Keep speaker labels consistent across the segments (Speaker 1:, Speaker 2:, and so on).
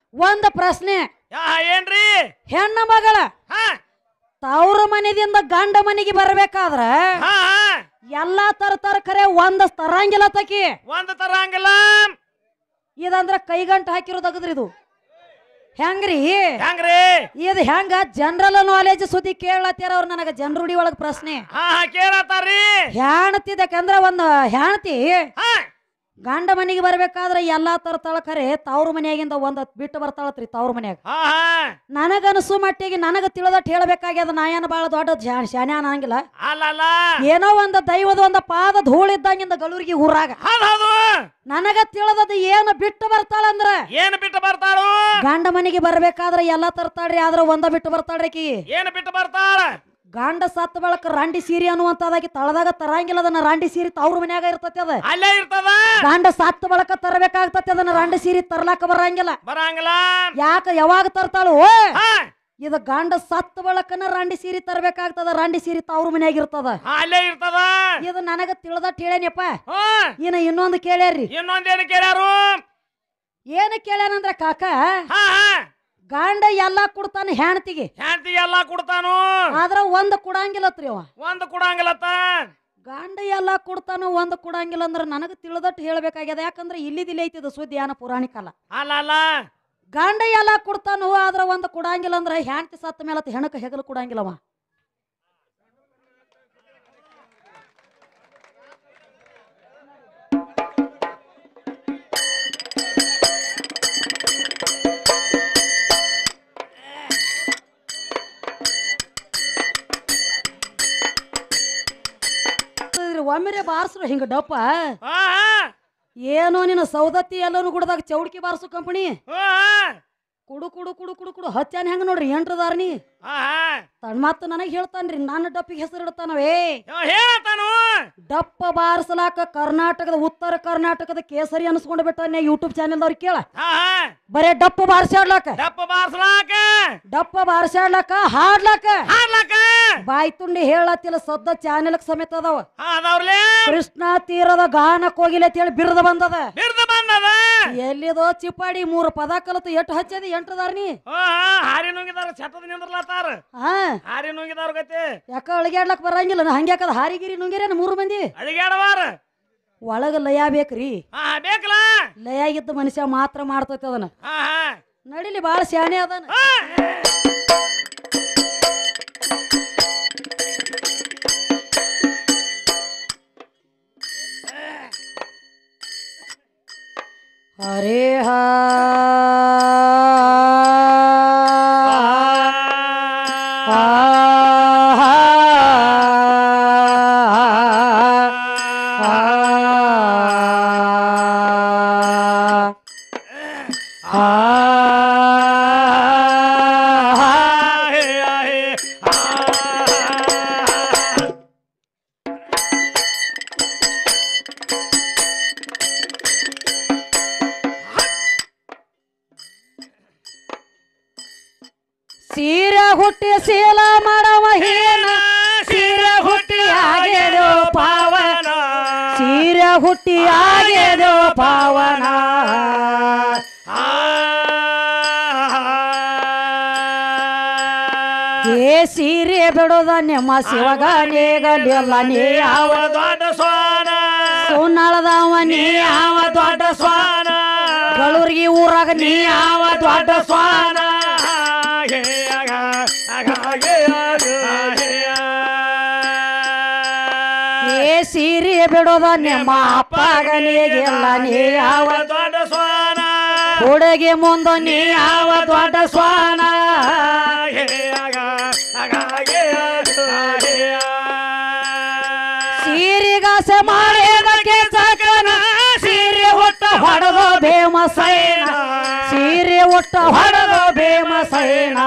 Speaker 1: ಒಂದು ಪ್ರಶ್ನೆ.
Speaker 2: ಏನ್ರಿ?
Speaker 1: ಹೆಣ್ಣ ಮಗಳ ತವ್ರ ಮನೆದಿಂದ ಗಂಡ ಮನೆಗೆ ಬರ್ಬೇಕಾದ್ರ ಎಲ್ಲಾ ತರ್ತಾರ ಖರೆ ಒಂದ್ ತರಂಗಿಲ್ಲ ತಕಿ.
Speaker 2: ಒಂದ್ ತರಂಗಿಲ್ಲ.
Speaker 1: ಇದಂದ್ರ ಕೈಗಂಟ ಹಾಕಿರೋದಾಗದ್ರಿ ಇದು. ಹೆಂಗ್ರಿ ಇದು ಹೆಂಗ ಜನರಲ್ ನಾಲೆಜ್ ಸುದ್ದಿ ಕೇಳತ್ತಾರ ಅವ್ರ ನನಗ ಜನರುಡಿ ಒಳಗ ಪ್ರಶ್ನೆ
Speaker 2: ಕೇಳತ್ತಾರ್ರಿ.
Speaker 1: ಹೆಣ್ತಿದಕ್ಕಂದ್ರ ಒಂದ್ ಹೆಣ್ತಿ ಗಂಡ ಮನೆಗೆ ಬರ್ಬೇಕಾದ್ರೆ ಎಲ್ಲಾ ತರ್ತಾಳ ಖರೆ ತವ್ರ ಮನೆಯಾಗಿಂದ ಒಂದ್ ಬಿಟ್ಟು ಬರ್ತಾಳತ್ರಿ ತವ್ರ ಮನ್ಯಾಗ. ನನಗನಸು ಮಟ್ಟಿಗೆ ನನಗ ತಿಳಿದಟ್ ಹೇಳ್ಬೇಕಾಗ್ಯದ. ನಾ ಏನ್ ಬಾಳ ದೊಡ್ಡ ಶಾನ್ಯ ಅನ್ನಂಗಿಲ್ಲ. ಏನೋ ಒಂದ್ ದೈವದ ಒಂದ್ ಪಾದ ಧೂಳಿದ್ದಂಗಿಂದ ಗಳೂರಿಗೆ ಊರಾಗ ನನಗ ತಿಳಿದದ ಏನು ಬಿಟ್ಟು ಬರ್ತಾಳಂದ್ರ
Speaker 2: ಏನು ಬಿಟ್ಟು ಬರ್ತಾಳು?
Speaker 1: ಗಂಡ ಮನೆಗೆ ಬರ್ಬೇಕಾದ್ರೆ ಎಲ್ಲಾ ತರ್ತಾಳ್ರಿ, ಆದ್ರ ಒಂದ ಬಿಟ್ಟು ಬರ್ತಾಳ್ರಿ.
Speaker 2: ಏನು ಬಿಟ್ಟು ಬರ್ತಾಳ?
Speaker 1: ಗಂಡ ಸತ್ತ ಬಳಕ ರಾಂಡಿ ಸೀರೆ ಅನ್ನುವಂತದಾಗಿ ತಳದಾಗ ತರಂಗಿಲ್ಲ. ಅದನ್ನ ರಾಂಡಿ ಸೀರೆ ತವ್ರ ಮನ್ಯಾಗ ಇರ್ತತಿ. ಅದ
Speaker 2: ಅಲ್ಲೇ ಇರ್ತದ.
Speaker 1: ಗಂಡ ಸತ್ತ ಬಳಕ ತರಬೇಕಾಗ್ತತಿ. ಅದನ್ನ ರಾಂಡಿ ಸೀರೆ ತರ್ಲಾಕ ಬರಂಗಿಲ್ಲ. ಯಾಕ ಯಾವಾಗ ತರ್ತಾಳು? ಇದು ಗಂಡ ಸತ್ತ ಬಳಕನ ರಾಂಡಿ ಸೀರೆ ತರಬೇಕಾಗ್ತದ. ರಾಂಡಿ ಸೀರೆ ತವ್ರ ಮನ್ಯಾಗ ಇರ್ತದ.
Speaker 2: ಅಲ್ಲೇ ಇರ್ತದ.
Speaker 1: ಇದು ನನಗ ತಿಳಿದಟ್ ಹೇಳೇನಪ್ಪ. ಇನ್ನೊಂದು ಕೇಳ್ಯಾರ್ರಿ.
Speaker 2: ಇನ್ನೊಂದೇನು ಕೇಳ್ಯಾರು?
Speaker 1: ಏನ ಕೇಳ್ಯಾನಂದ್ರ ಕಾಕ ಗಂಡ ಎಲ್ಲಾ ಕೊಡ್ತಾನ ಹೆಣ್ತಿಗೆ
Speaker 2: ಎಲ್ಲಾ ಕೊಡ್ತಾನು,
Speaker 1: ಆದ್ರ ಒಂದ್ ಕೊಡಂಗಿಲ್ಲತ್ರಿ. ಅವ
Speaker 2: ಒಂದ್ ಕೊಡಂಗಿಲ್ಲತ್ತ.
Speaker 1: ಗಂಡ ಎಲ್ಲಾ ಕೊಡ್ತಾನು ಒಂದ್ ಕೊಡಂಗಿಲ್ಲ ಅಂದ್ರ ನನಗ ತಿಳಿದಟ್ಟು ಹೇಳ್ಬೇಕಾಗ್ಯದ. ಯಾಕಂದ್ರ ಇಲ್ಲಿದಿಲ್ಲ ಐತಿದ ಸುದ್ದಿ ಏನ ಪುರಾಣಿಕಲ್ಲ.
Speaker 2: ಅಲ್ಲ
Speaker 1: ಗಂಡ ಎಲ್ಲಾ ಕೊಡ್ತಾನು ಆದ್ರ ಒಂದ್ ಕೊಡಂಗಿಲ್ಲ ಅಂದ್ರ ಹೆಣ್ತಿ ಸತ್ತ ಮೇಲತ್ ಹೆಣಕ ಹೆಗಲು ಕೊಡಂಗಿಲ್ಲವ. ಒಮ್ಮೆರೆ ಬಾರ್ಸ್ರು ಹಿಂಗ ಡಪ್ಪ. ಏನೋ ನಿನ್ನ ಸೌದತ್ತಿ ಎಲ್ಲಾನು ಗುಡದಾಗ ಚೌಡ್ಕಿ ಬಾರ್ಸು ಕಂಪನಿ ಕುಡು ಕುಡು ಕುಡು ಕುಡು ಕುಡು ಹಚ್ಚಾನ ಹೆಂಗ ನೋಡ್ರಿ ಎಂಟ್ರದಾರ್ನಿ ಮತ್ತ ನನಗ್ ಹೇಳ್ತಾನ್ರಿ. ನನ್ನ ಡಪ್ಪಿಗೆ ಹೆಸರು ಇಡ್ತಾನವೇ. ಡಪ್ಪ ಬಾರಿಸಲಾಕ ಕರ್ನಾಟಕದ ಉತ್ತರ ಕರ್ನಾಟಕದ ಕೇಸರಿ ಅನ್ಸ್ಕೊಂಡ್ ಬಿಟ್ಟಾನೆ ಯೂಟ್ಯೂಬ್ ಚಾನೆಲ್ದವ್ರಿಗೆ ಕೇಳ. ಬರೇ ಡಪ್ಪ ಬಾರಿಸಾಡ್ಲಾಕ ಡಪ್ಪ ಬಾರಿಸಾಡ್ಲಾಕ ಹಾಡ್ಲಾಕ ಬಾಯ್ ತುಂಡಿ ಹೇಳತ್ತಿಲ್ಲ ಸದ್ದ ಚಾನೆಲ್ ಸಮೇತ ಅದಾವ. ಕೃಷ್ಣ ತೀರದ ಗಾನ ಕೋಗಿಲೆ ಅಂತ ಹೇಳಿ ಬಿರ್ದ ಬಂದದ. ಎಲ್ಲಿದೋ ಚಿಪ್ಪಾಡಿ 3 ಪದ ಕಲತು ಎಟ್ಟು ಹಚ್ಚದಿ ಎಂಟ್ರದಾರ್ನಿ
Speaker 2: ಹಾರಿ ನುಂಗಿದಾರ ಛತ್ತದ ನಿಂದ್ರಲಾತಾರ. ಹಾರಿ ನುಂಗಿದಾರ ಗತಿ
Speaker 1: ಯಾಕ ಅಳಿಗ್ಯಾಡ್ಲಕ್ ಬರಂಗಿಲ್ಲ. ಹಂಗ್ಯಾಕದ ಹಾರಿಗಿರಿ ನುಂಗಿರೇನ 3 ಮಂದಿ
Speaker 2: ಅಳಿಗ್ಯಾಡವಾರ.
Speaker 1: ಒಳಗ ಲಯ ಬೇಕ್ರಿ.
Speaker 2: ಬೇಕಲ್ಲ.
Speaker 1: ಲಯ ಇದ್ದ ಮನುಷ್ಯ ಮಾತ್ರ ಮಾಡ್ತೈತಿ ಅದನ್ನ. ನಡಿಲಿ ಬಾಳ ಶಾನೆ ಅದನ್ನ. ಹರೇ ಹಾ ಸೀರೆ ಹುಟ್ಟಿ ಶೀಲ ಮಾಡವ ಹೀನ ಸೀರೆ ಹುಟ್ಟಿ ಆಗ್ಯದೋ ಪಾವನ ಸೀರೆ ಹುಟ್ಟಿ ಆಗ್ಯದೋ ಪಾವನ. ಏ ಸೀರೆ ಬಿಡೋದ ನಿಮ್ಮ ಶಿವಗಾನೇಗಲಿಲ್ಲ ನೀ ಯಾವ
Speaker 2: ದೊಡ್ಡ ಸ್ವಾನ
Speaker 1: ಸುನ್ನಳದವ ನೀ ಯಾವ ದೊಡ್ಡ ಸ್ವಾನ ಗಳೂರ್ಗಿ ಊರಾಗ ನೀ ಯಾವ ದೊಡ್ಡ ಸ್ವಾನ. ಏ ಸೀರೆ ಬಿಡೋದ ನಿಮ್ಮ ಅಪ್ಪಗನಿಗೆಲ್ಲ ನೀ ಯಾವ
Speaker 2: ದೊಡ್ಡ ಸ್ವಾನ
Speaker 1: ಹುಡುಗಿ ಮುಂದ ನೀ ಯಾವ ದೊಡ್ಡ ಸ್ವಾನ. ಸೀರೆಗಾಸೆ ಮಾಡಿದಕ್ಕೆ ಸಾಕನ ಸೀರೆ ಒಟ್ಟ ಹೊಡೆದ ಭೀಮಸೇನ ಸೀರೆ ಒಟ್ಟ ಹೊಡೆದ ಭೀಮಸೇನ.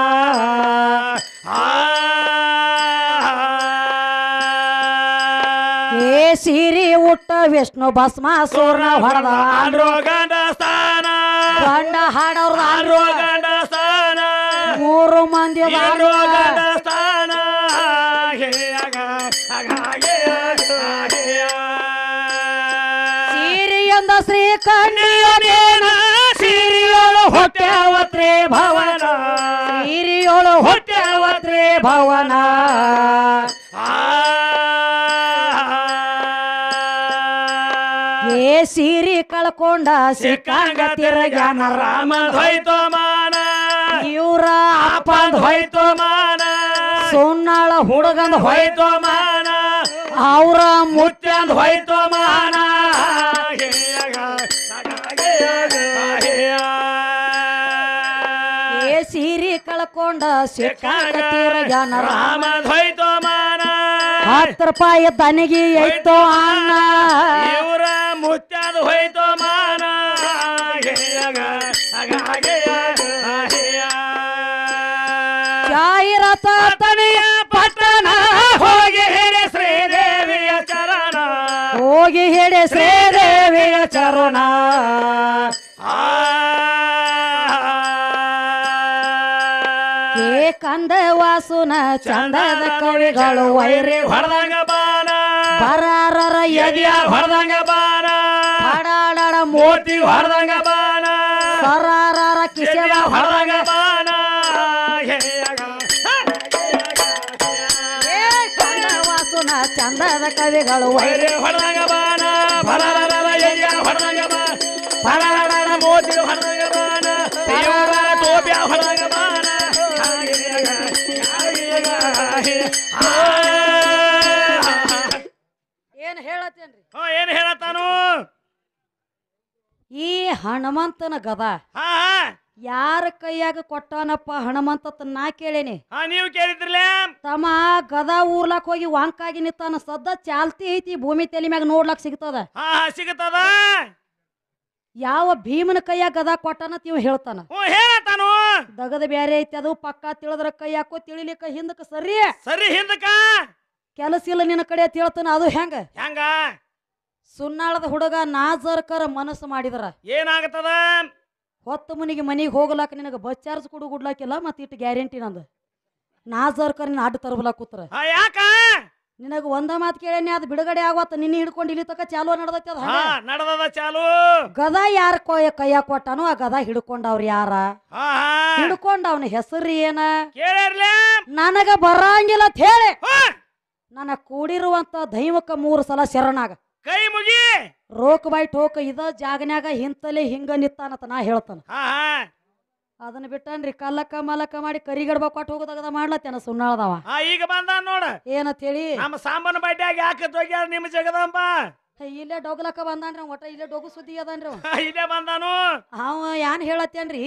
Speaker 1: ಏ ಸೀರೆ ಉಟ್ಟ ವಿಷ್ಣು ಭಸ್ಮಾಸೂರ್ನ ಹೊಡೆದ
Speaker 2: ಗಂಡ ಸ್ಥಾನ
Speaker 1: ಗಂಡ ಹಾಡೋರ್
Speaker 2: ಗಂಡ ಸ್ಥಾನ
Speaker 1: 3 ಮಂದಿ
Speaker 2: ಗಂಡ ಸ್ಥಾನ.
Speaker 1: ಸೀರೆಯಂದ ಶ್ರೀಕಂಠಿಯನೇನ ಸೀರೆಯೊಳು ಹೊಟ್ಟೆವತ್ರ ಭವನ ಸಿರಿಯೋಳು ಹುಟ್ಟ್ಯಾವತ್ರಿ ಭವನ ಏ ಸಿರಿ ಕಳ್ಕೊಂಡ ಸಿಕ್ಕಂಗ ತಿರುಗ್ಯಾನ ರಾಮ
Speaker 2: ಹೋಯ್ತು ಮಾನ
Speaker 1: ಇವ್ರ
Speaker 2: ಅಪ್ಪಂದ್ ಹೋಯ್ತು ಮಾನ
Speaker 1: ಸುನ್ನಾಳ ಹುಡುಗಂದ
Speaker 2: ಹೋಯ್ತು ಮಾನ
Speaker 1: ಅವ್ರ
Speaker 2: ಮುತ್ಯಂದ್ ಹೋಯ್ತು ಮಾನ
Speaker 1: ಏ ಸಿರಿ ಕಳ್ಕೊಂಡ ಸಿಕ್ಕಂಗ ತಿರುಗ್ಯಾನ
Speaker 2: ರಾಮ ಹೋಯ್ತು ಮಾನ
Speaker 1: 10 ರೂಪಾಯಿ ದನಿಗೆ ಐತೋ ಅಣ್ಣ
Speaker 2: ಇವ್ರ ಮುತ್ಯದ ಹೋಯ್ತು ಮಾನ
Speaker 1: ಜಾಹಿರಾತ
Speaker 2: ತನಿಯ ಪಟ್ಟಣ ಹೋಗಿ ಹಿಡಿ ಶ್ರೀದೇವಿಯ ಚರಣ
Speaker 1: ಹೋಗಿ ಹಿಡಿ ಶ್ರೀದೇವಿಯ ಚರಣ ಏ ಕಂದ ವಾಸುನ ಚಂದದ ಕವಿಗಳು ವೈರಿ
Speaker 2: ಹೊಡೆದಂಗ ಬಾನ
Speaker 1: ಬರಾರರ
Speaker 2: ಎದಿಯ ಹೊಡೆದಂಗ ಬಾನ
Speaker 1: ಹಾಡಾಡ
Speaker 2: ಮೋತಿ ಹೊಡೆದಂಗ ಬಾನ
Speaker 1: ಸರಾರರ ಕಿಸೆದ
Speaker 2: ಹೊಡೆದಂಗ ಬಾನ
Speaker 1: ಏ ಕಂದ ವಾಸುನ ಚಂದದ ಕವಿಗಳು ವೈರಿ
Speaker 2: ವೈರಿ ಹೊಡೆದಂಗ ಬಾನ ಬರಾರರ ಎದಿಯ ಹೊಡೆದಂಗ ಬಾನ ಬರಾರರ ಮೋತಿ ಹೊಡೆದಂಗ ಬಾನ ಇವರ ಟೋಪಿಯ ಹೊಡೆದಂಗ ಬಾನ
Speaker 1: ಏನ್ ಹೇಳತ್ತೇನ್ರಿ
Speaker 2: ಏನ್ ಹೇಳತ್ತಾನು
Speaker 1: ಈ ಹನುಮಂತನ ಗದ
Speaker 2: ಹಾ
Speaker 1: ಯಾರ ಕೈಯಾಗ ಕೊಟ್ಟಾನಪ್ಪ ಹನುಮಂತ ನಾ ಕೇಳೇನಿ
Speaker 2: ನೀವು ಕೇಳಿದ್ರಲ್ಲ
Speaker 1: ತಮ್ಮ ಗದ ಊರ್ಲಾಕ್ ಹೋಗಿ ವಾಂಕಾಗಿ ನಿಂತಾನ ಸದ್ದ ಚಾಲ್ತಿ ಐತಿ ಭೂಮಿ ತಲೆ ಮ್ಯಾಗ ನೋಡ್ಲಾಕ್ ಸಿಗ್ತದ
Speaker 2: ಹಾ ಸಿಗತದ
Speaker 1: ಯಾವ ಭೀಮನ ಕೈಯಾಗ ಗದ ಕೊಟ್ಟಾನ ಇವ್ ಹೇಳ್ತಾನ
Speaker 2: ಹೇಳತ್ತಾನು
Speaker 1: ದಗದ ಬ್ಯಾರೆ ಐತಿ ಅದು ಪಕ್ಕ ತಿಳಿದ್ರ ಕೈ ಹಾಕೋ ತಿಳಿಲಿಕ್ಕ ಹಿಂದಕ್ಕೆ ಸರಿ
Speaker 2: ಸರಿ ಹಿಂದಕ್ಕ
Speaker 1: ಕೆಲಸ ಇಲ್ಲ ನಿನ್ನ ಕಡೆ ಅಂತ ಹೇಳ್ತಾನ ಅದು ಹೆಂಗ
Speaker 2: ಹೆಂಗ
Speaker 1: ಸುನ್ನಾಳದ ಹುಡುಗ ನಾಜರ್ಕರ ಮನಸ್ಸು ಮಾಡಿದ್ರ
Speaker 2: ಏನಾಗತ್ತದ
Speaker 1: ಹೊತ್ತು ಮುನಿಗೆ ಮನಿಗೆ ಹೋಗ್ಲಾಕ ನಿನಗ ಬಸ್ ಚಾರ್ಜ್ ಕೊಡು ಗುಡ್ಲಾಕಿಲ್ಲ ಮತ್ತ ಇಟ್ಟು ಗ್ಯಾರಂಟಿ ನಂದು ನಾಜರ್ಕರ್ ನಿನ್ನ ಅಡ್ಡ ತರಬಲಾಕ್ ಕೂತ್ರ
Speaker 2: ಯಾಕ
Speaker 1: ನಿನಗ ಒಂದ ಮಾತು ಕೇಳೇನಿ ಅದು ಬಿಡುಗಡೆ ಆಗೋತ ನಿನ್ನ ಹಿಡ್ಕೊಂಡು ಇಲ್ಲಿ ತಕ ಚಾಲು ನಡ್ದೈತಿ ಅದ
Speaker 2: ನಡದದ ಚಾಲು
Speaker 1: ಗದ ಯಾರ ಕೈಯಾಗ ಕೊಟ್ಟಾನೋ ಆ ಗದ ಹಿಡ್ಕೊಂಡವ್ರ ಯಾರ ಹಿಡ್ಕೊಂಡ ಅವನ ಹೆಸರು ಏನ
Speaker 2: ಕೇಳಿರ್ಲ
Speaker 1: ನನಗ ಬರಂಗಿಲ್ಲ ಅಂತ ಹೇಳಿ ನನ್ನ ಕೂಡಿರುವಂತ ದೈವಕ್ಕ 3 ಸಲ ಶರಣಾಗ
Speaker 2: ಕೈ ಮುಗಿ
Speaker 1: ರೋಕ್ ಬಾಯ್ ಟೋಕ ಇದ ಜಾಗನ್ಯಾಗ ಹಿಂತಲೆ ಹಿಂಗ ನಿತ್ತಾನತ ನಾ ಹೇಳ್ತಾನ ಅದನ್ನ ಬಿಟ್ಟನ್ರಿ ಕಲ್ಲಕ್ಕ ಮಲಕ್ಕ ಮಾಡಿ ಕರಿಗಡ್ಬ ಕೊಟ್ಟು ಹೋಗೋದಾಗ ಮಾಡ್ಲತ್ತೇನ ಸುಣ್ಣಾಳದವ
Speaker 2: ಈಗ ಬಂದ ನೋಡ
Speaker 1: ಏನಂತ ಹೇಳಿ
Speaker 2: ನಮ್ಮ ಸಾಂಬನ ಬಡ್ಡ್ಯಾಗ ಯಾಕೆ ಹೋಗ್ಯಾರ ನಿಮ್ಮ ಜಗದಂಬ
Speaker 1: ಇಲ್ಲೇ ಡೊಗ್ಲಕ್ಕ ಬಂದಾನ್ರಿ ಒಟ್ಟ ಇಲ್ಲೇ ಡೊಗು ಸುದ್ದಿ ಅದನ್ರಿ
Speaker 2: ಇಲ್ಲೇ ಬಂದಾನು
Speaker 1: ಅವ ಏನ್ ಹೇಳತ್ತೇನ್ರಿ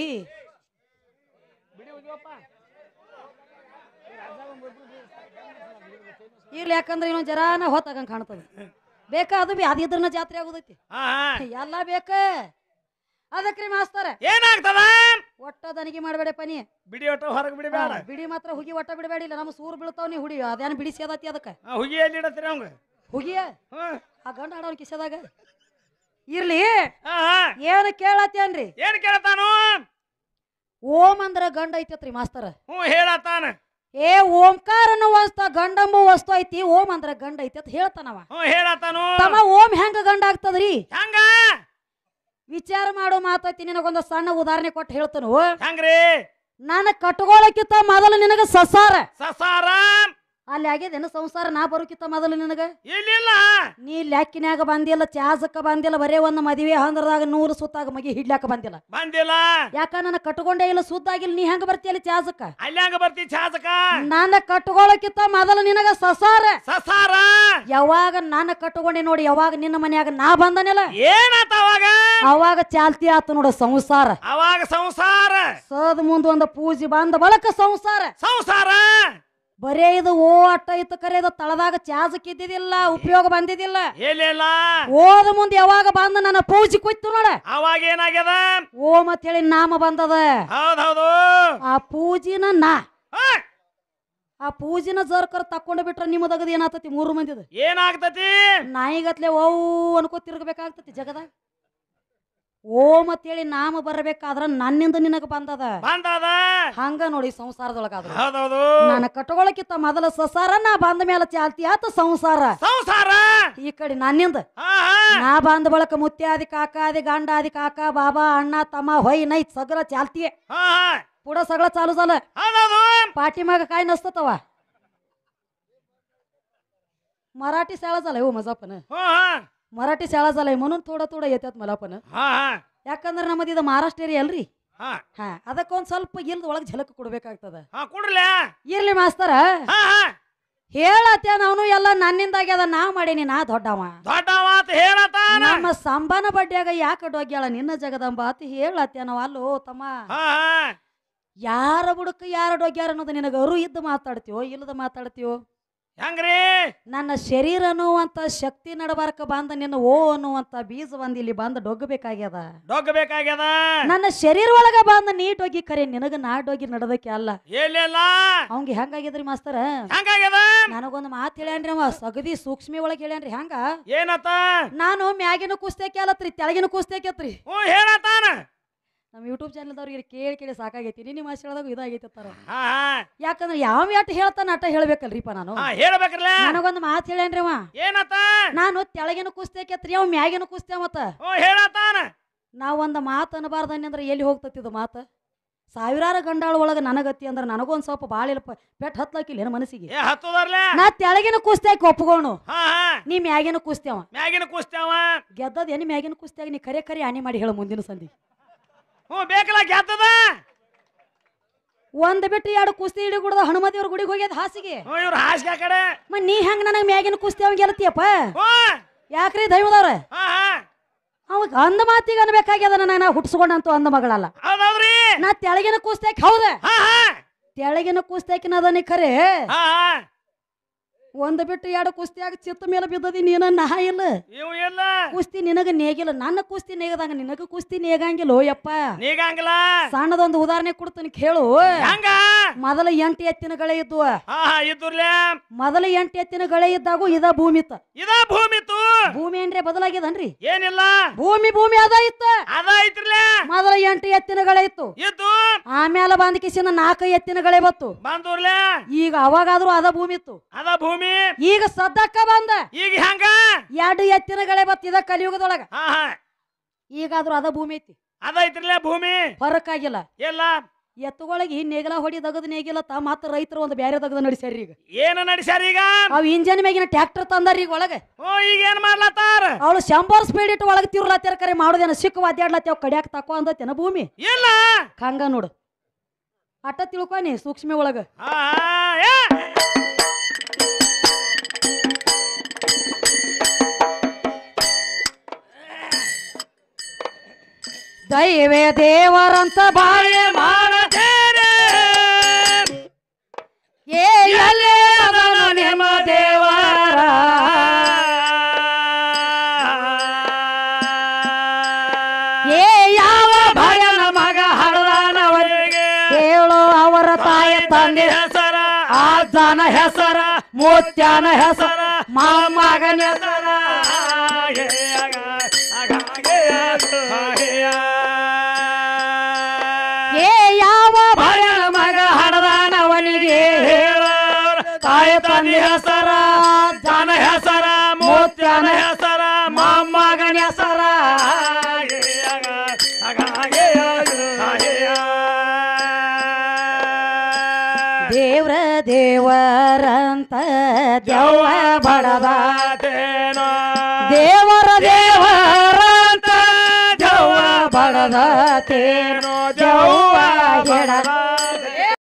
Speaker 1: ಇರ್ಲಿ ಯಾಕಂದ್ರೆ ಇನ್ನೊಂದ್ ಜರಾನ ಹೊತ್ತಾಗಂಗ್ ಕಾಣ್ತದ ಬೇಕಾ ಅದು ಅದಿದ್ರನ ಜಾತ್ರೆ ಆಗುದೈತಿ ಎಲ್ಲ ಬೇಕ ಅದಕ್ರಿ ಮಾಸ್ತರ
Speaker 2: ಏನಾಗ್ತದ
Speaker 1: ಒಟ್ಟ ದನಿಗೆ ಮಾಡ್ಬೇಡಪ್ಪ ನೀ
Speaker 2: ಬಿಡಿ ಒಟ್ಟ ಹೊರಗೆ ಬಿಡಿಬೇಡ
Speaker 1: ಬಿಡಿ ಮಾತ್ರ ಹುಗಿ ಒಟ್ಟ ಬಿಡಬೇಡಿಲ್ಲ ನಮ್ಮ ಸೂರ್ ಬೀಳ್ತಾವ ನೀ ಹುಡಿ ಅದೇನು ಬಿಡಿಸಿ ಅದತಿ ಅದಕ್ಕೆ
Speaker 2: ಹುಗಿ ಎಲ್ಲಿ ಇಡತ್ತೀರಿ ಅವಂಗ
Speaker 1: ಹುಗಿಯ ಆ ಗಂಡ ಆಡೋನ್ ಕಿಸದಾಗ ಇರ್ಲಿ ಏನ್ ಕೇಳತ್ತೇನ್ರಿ
Speaker 2: ಏನ್ ಕೇಳತಾನು
Speaker 1: ಓಂ ಅಂದ್ರ ಗಂಡ ಐತತ್ರಿ ಮಾಸ್ತರ
Speaker 2: ಹೇಳತಾನ
Speaker 1: ಏ ಓಂಕಾರ ಅನ್ನುವಂತ ಗಂಡಂಬು ವಸ್ತು ಐತಿ ಓಂ ಅಂದ್ರ ಗಂಡ ಐತಿ ಅಂತ ಹೇಳ್ತಾನವ
Speaker 2: ಹೇಳತಾನು
Speaker 1: ತಮ್ಮ ಓಂ ಹೆಂಗ ಗಂಡ ಆಗ್ತದ್ರಿ
Speaker 2: ಹೆಂಗ
Speaker 1: ವಿಚಾರ ಮಾಡೋ ಮಾತೈತಿ ನಿನಗೊಂದು ಸಣ್ಣ ಉದಾಹರಣೆ ಕೊಟ್ಟು ಹೇಳ್ತಾನು
Speaker 2: ಹೆಂಗ್ರಿ
Speaker 1: ನಾನು ಕಟ್ಕೊಳ್ಳೋಕ್ಕಿಂತ ಮೊದಲು ನಿನಗ ಸಸಾರ
Speaker 2: ಸಸಾರ
Speaker 1: ಅಲ್ಲಿ ಆಗ್ಯದೇನು ಸಂಸಾರ ನಾ ಬರೋಕ್ಕಿಂತ ಮೊದಲು ನಿನಗ
Speaker 2: ಇಲ್ಲ
Speaker 1: ನೀ ಲೆಕ್ಕಿನ್ಯಾಗ ಬಂದಿಲ್ಲ ಚಾಜಕ್ಕ ಬಂದಿಲ್ಲ ಬರೇ ಒಂದು ಮದುವೆ ಹಂದ್ರದಾಗ 100 ಸುತ್ತಾಗ ಮಗಿ ಹಿಡ್ಲಾಕ ಬಂದಿಲ್ಲ ಯಾಕ ನನ್ನ ಕಟ್ಕೊಂಡೇ ಇಲ್ಲ ಸುದ್ದಾಗಿಲ್ಲ ನೀ ಹೆಂಗ ಬರ್ತೀಯಲ್ಲ ಚಾಜಕ್ಕ
Speaker 2: ಅಲ್ಲಿ ಹಂಗ ಬರ್ತಿ ಚಾಜಕ
Speaker 1: ನನ್ನ ಕಟ್ಕೊಳ್ಳೋಕ್ಕಿಂತ ಮೊದಲು ನಿನಗ ಸಸಾರ
Speaker 2: ಸಸಾರ
Speaker 1: ಯಾವಾಗ ನನ್ನ ಕಟ್ಕೊಂಡೆ ನೋಡಿ ಯಾವಾಗ ನಿನ್ನ ಮನ್ಯಾಗ ನಾ ಬಂದನಿಲ್ಲ
Speaker 2: ಏನಾತ
Speaker 1: ಅವಾಗ ಚಾಲ್ತಿ ಆತ ನೋಡ ಸಂಸಾರ
Speaker 2: ಅವಾಗ ಸಂಸಾರ
Speaker 1: ಸದ್ ಮುಂದ ಒಂದು ಪೂಜೆ ಬಂದ ಬಳಕ ಸಂಸಾರ
Speaker 2: ಸಂಸಾರ
Speaker 1: ಬರೇ ಇದು ಓ ಅಟ್ಟ ಇತ್ತು ಕರೆಯದು ತಳದಾಗ ಚಾಜಕ್ ಇದ್ದಿದ್ದಿಲ್ಲ ಉಪಯೋಗ ಬಂದಿದ್ದಿಲ್ಲ ಓದ ಮುಂದೆ ಯಾವಾಗ ಬಂದ ನನ್ನ ಪೂಜೆ ಕುಯ್ತು ನೋಡ
Speaker 2: ಅವಾಗ ಏನಾಗ್ಯದ
Speaker 1: ಓಂ ಅಂತ ಹೇಳಿ ನಾಮ ಬಂದದ
Speaker 2: ಹೌದೌದು
Speaker 1: ಆ ಪೂಜಿನ ಆ ಪೂಜಿನ ಜರ್ಕರ್ ತಕೊಂಡ್ ಬಿಟ್ರ ನಿಮ್ಮದಗದ ಏನಾಗ್ತತಿ 3 ಮಂದಿದ
Speaker 2: ಏನಾಗ್ತತಿ
Speaker 1: ನಾಯಿಗತ್ಲೆ ಓ ಅನ್ಕೋ ತಿರ್ಗಬೇಕಾಗ್ತತಿ ಜಗದಾಗ ಓಂ ಅಂತೇಳಿ ನಾಮ ಬರ್ಬೇಕಾದ್ರ ನನ್ನಿಂದ ನಿನಗ ಬಂದದ ಹಂಗ ನೋಡಿ ಸಂಸಾರದೊಳಗಾದ್ರ ನಾನು ಕಟ್ಕೊಳಕ್ಕಿಂತ ಮೊದಲ ಸಸಾರ ನಾ ಬಂದ ಮೇಲೆ ಚಾಲ್ತಿ ಆತ ಸಂಸಾರ
Speaker 2: ಸಂಸಾರ
Speaker 1: ಈ ಕಡೆ ನನ್ನಿಂದ ನಾ ಬಂದ ಬಳಕ ಮುತ್ಯಾದಿ ಕಾಕಾದಿ गांडादी काका बाबा अण्णा तमा होई नाही सगळं चालतीये पुढं सगळं चालू झालं पाठीमाग काय नसतं तवा मराठी शाळा झालाय हो माझा पण मराठी शाळा झालाय म्हणून थोडं थोडं येतात मला पण ಯಾಕಂದ್ರೆ ನಮ್ಮದು ಇದು ಮಹಾರಾಷ್ಟ್ರ ಏರಿಯಾ ಅಲ್ರಿ ಅದಕ್ಕೊಂದ್ ಸ್ವಲ್ಪ ಇಲ್ದ ಒಳಗ್ ಝಲಕ್ ಕೊಡ್ಬೇಕಾಗ್ತದ ಇರ್ಲಿ ಮಾಸ್ತರ ಹೇಳತ್ತೆ ನಾವು ಎಲ್ಲ ನನ್ನಿಂದಾಗ್ಯದ ನಾ ಮಾಡೀನಿ ನಾ ದೊಡ್ಡವ ನಮ್ಮ ಸಂಬಾನ ಬಡ್ಡ್ಯಾಗ ಯಾಕೆ ಡೊಗ್ಯಾಳ ನಿನ್ನ ಜಗದಂಬ ಅಂತ ಹೇಳತ್ತೆ ನಾವು ಅಲ್ಲೋ ತಮ್ಮ ಯಾರ ಬುಡಕ ಯಾರ ಡೊಗ್ಯಾರ ಅನ್ನೋದು ನಿನಗ ಅರು ಇದ್ದು ಮಾತಾಡ್ತೀವೋ ಇಲ್ಲದ ಮಾತಾಡ್ತೀವೋ
Speaker 2: ಹೆಂಗ್ರಿ
Speaker 1: ನನ್ನ ಶರೀರ ಅನ್ನುವಂತ ಶಕ್ತಿ ನಡಬಾರಕ ಬಂದ ನಿನ್ನ ಓ ಅನ್ನುವಂತ ಬೀಜ ಬಂದ ಇಲ್ಲಿ ಬಂದ ಡೊಗ್ಗಬೇಕಾಗ್ಯದ ನನ್ನ ಶರೀರ ಒಳಗ ಬಂದ ನೀ ಡೊಗ್ಗಿ ಕರೆ ನಿನಗ ನಾ ಡೊಗ್ಗಿ ನಡದಕ್ಕೆ ಅಲ್ಲ ಅವಂಗ ಹೆಂಗಾಗಿದ್ರಿ ಮಾಸ್ತರ ನನಗೊಂದು ಮಾತು ಹೇಳ್ಯಾನ್ರಿ ಅವ ಸಗದಿ ಸೂಕ್ಷ್ಮಿ ಒಳಗ ಹೇಳ್ಯಾನ್ರಿ ಹೆಂಗ
Speaker 2: ಏನತ್ತ
Speaker 1: ನಾನು ಮ್ಯಾಗಿನ ಕುಸ್ತೇಕೆ ಅಲ್ಲತ್ರಿ ತೆಳಗಿನ ಕುಸ್ತೇಕೆತ್ರಿ ನಮ್ಮ ಯೂಟ್ಯೂಬ್ ಚಾನಲ್ದವ್ರಿಗೆ ಕೇಳಿ ಸಾಕಾಗೈತಿ ನಿಮ್ಮ ಆಶೀರ್ವಾದಾಗ ಇದಾಗೈತಿ ತರ ಯಾಕಂದ್ರೆ ಯಾವ ಎಟ್ ಹೇಳ್ತಾನ ಅಟ ಹೇಳ್ಬೇಕಲ್ರಿಪ್ಪ ನಾನು ನನಗೊಂದು ಮಾತು ಹೇಳ್ಯಾನ್ರಿ ಅವ ನಾನು ತೆಳಗಿನ ಕುಸ್ತೇಕೆತ್ರಿ ಅವ್ ಮ್ಯಾಗಿನ ಕುಸ್ತೇ ಮತ್ತ ನಾವ್ ಒಂದ್ ಮಾತು ಅನ್ಬಾರ್ದನ್ನಿ ಎಲ್ಲಿ ಹೋಗ್ತತಿದ ಮಾತು ಸಾವಿರಾರು ಗಂಡಾಳ ಒಳಗ ನನಗತ್ತಿ ಅಂದ್ರೆ ನನಗೊಂದ್ ಸ್ವಲ್ಪ ಬಾಳ ಇಲ್ಲಪ್ಪ ಪೆಟ್ ಹತ್ಲಾಕಿಲ್ಲ ಮನಸ್ಸಿಗೆ ನಾ ತೆಳಗಿನ ಕುಸ್ತ್ಯಾಕ ಒಪ್ಕೋಣು ನೀ ಮ್ಯಾಗಿನ ಕುಸ್ತೇವ ಗೆದ್ದದ ಏನಿ ಮ್ಯಾಗಿನ ಕುಸ್ತ್ಯಾಗ ನೀ ಕರೆ ಕರೆ ಆನಿ ಮಾಡಿ ಹೇಳ ಮುಂದಿನ ಸಂಧಿ ಒಂದ್ ಬಿಟ್ಟು ಎರಡು ಕುಸ್ತಿ ಹಿಡಿ ಗುಡ್ದ ಹನುಮತಿಯವ್ರ ಗುಡಿಗೆ ಹೋಗ್ಯದ ಹಾಸಿಗೆ ನೀ ಹೆಂಗ ನನಗ್ ಮ್ಯಾಗಿನ ಕುಸ್ತಿ ಅವ್ ಗೆಲ್ತಿಯಪ್ಪ ಯಾಕ್ರಿ ದೈವದವ್ರ ಅವಾಗ ಅಂದ ಮಾತಿಗೆ ಅನ್ಬೇಕಾಗ್ಯದ ನಾ ಹುಟ್ಸ್ಕೊಂಡಂತೂ ಅಂದ ಮಗಳಲ್ಲ ನಾ ತೆಳಗಿನ ಕುಸ್ತ್ಯಾಕ ಹೌದ ತೆಳಗಿನ ಕುಸ್ತ್ಯಾಕಿನ ಅದನಿ ಖರೆ ಒಂದ್ ಬಿಟ್ಟು ಎರಡು ಕುಸ್ತಿಯಾಗ ಚಿತ್ತ ಮೇಲೆ ಬಿದ್ದದಿ ನೀನ ನಾ ಇಲ್ಲ ಕುಸ್ತಿ ನಿನಗ ನೇಗಿಲ್ಲ ನನ್ನ ಕುಸ್ತಿ ನೇಗದಂಗ ನಿನಗ ಕುಸ್ತಿ ನೇಗಂಗಿಲ್ಲ ಯಪ್ಪ ಸಣ್ಣದೊಂದು ಉದಾಹರಣೆ ಕೊಡ್ತೀನಿ ಕೇಳು ಮೊದಲ 8 ಎತ್ತಿನ ಗಳೆ ಇದ್ವು ಮೊದಲ 8 ಎತ್ತಿನ ಗಳೆ ಇದ್ದಾಗೂ ಇದ ಭೂಮಿ ಇತ್ತು ಭೂಮಿ ಏನ್ರಿ ಬದಲಾಗ್ಯದನ್ರಿ
Speaker 2: ಏನಿಲ್ಲ
Speaker 1: ಭೂಮಿ ಅದ ಇತ್ತು ಮೊದಲ 8 ಎತ್ತಿನ ಗಳೆ ಇತ್ತು ಆಮೇಲೆ ಬಂದ ಕಿಸಿನ 4 ಎತ್ತಿನ ಗಳೆ ಬತ್ತು ಈಗ ಅವಾಗಾದ್ರೂ ಅದ ಭೂಮಿ ಇತ್ತು ಈಗ ಸದ್ದಕ್ಕ ಬಂದ
Speaker 2: ಈಗ ಹೆಂಗ
Speaker 1: 2 ಎತ್ತಿನ ಗಳೆ ಬತ್ತ ಇದ ಕಲಿಯುಗದೊಳಗ ಈಗಾದ್ರೂ ಅದ ಭೂಮಿ ಐತಿ
Speaker 2: ಅದೈತ್ರಲ್ಲ ಭೂಮಿ
Speaker 1: ಫರಕ್ ಆಗಿಲ್ಲ
Speaker 2: ಎಲ್ಲ
Speaker 1: ಎತ್ತುಗಳಿಗೆ ನೇಗಿಲ ಹೊಡಿ ದಗದ್ ನೇಗಿಲತ್ತ ಮತ್ತ ರೈತರು ಒಂದು ಬ್ಯಾರೆ ದಗದ ನಡೆಸ್ಯಾರ ಈಗ
Speaker 2: ಏನ ನಡೆಸ್ಯಾರ ಈಗ
Speaker 1: ಅವ್ ಇಂಜನ್ ಮ್ಯಾಗಿನ ಟ್ರ್ಯಾಕ್ಟರ್ ತಂದಾರ ಈಗ ಒಳಗೆ
Speaker 2: ಈಗ ಏನ್ ಮಾಡ್ಲತ್ತಾರ
Speaker 1: ಅವಳು 100 ಸ್ಪೀಡ್ ಇಟ್ಟು ಒಳಗೆ ತಿರ್ಲಾತ್ಯಾರ ಕರೆ ಮಾಡೋದೇನ ಸಿಕ್ಕ ಅಡ್ಯಾಡ್ಲತ್ತೇವ್ ಕಡ್ಯಾಕ ತಕೋ ಅಂದತೇನ ಭೂಮಿ
Speaker 2: ಇಲ್ಲ
Speaker 1: ಹಂಗ ನೋಡು ಅಟ್ಟ ತಿಳ್ಕೊನಿ ಸೂಕ್ಷ್ಮ ಒಳಗ ದೈವೇ ದೇವರಂತ ಬಾಳೆ ಮಾಡತೇನೆ ಎಲ್ಲೇ ಅದನ ನಿಮ್ಮ ದೇವರ ಯಾವ ಭಯನ ಮಗ ಹಡದಾನವರಿಗೆ ಕೇಳೋ ಅವರ ತಾಯಿ ತಂದೆ
Speaker 2: ಹೆಸರ
Speaker 1: ಅಜ್ಜನ ಹೆಸರ ಮುತ್ಯನ ಹೆಸರ ಮೊಮ್ಮಗನ ಹೆಸರ ಯಾವ ಭಯನ ಮಗ ಹಡದಾನವನಿಗೆ ತಾಯಿ ತಂದೆ ಹೆಸರ
Speaker 2: ಜನ ಹೆಸರ
Speaker 1: ಮುತ್ಯನ
Speaker 2: ಹೆಸರ
Speaker 1: ಮೊಮ್ಮಗನ ಹೆಸರ ದೇವ್ರ ದೇವರಂತ ದೆವ್ವ ಬಡದಾತೇನೋ ದೇವರ ದೇವರಂತ ದೆವ್ವ ಬಡದಾತೇನೋ ದೆವ್ವ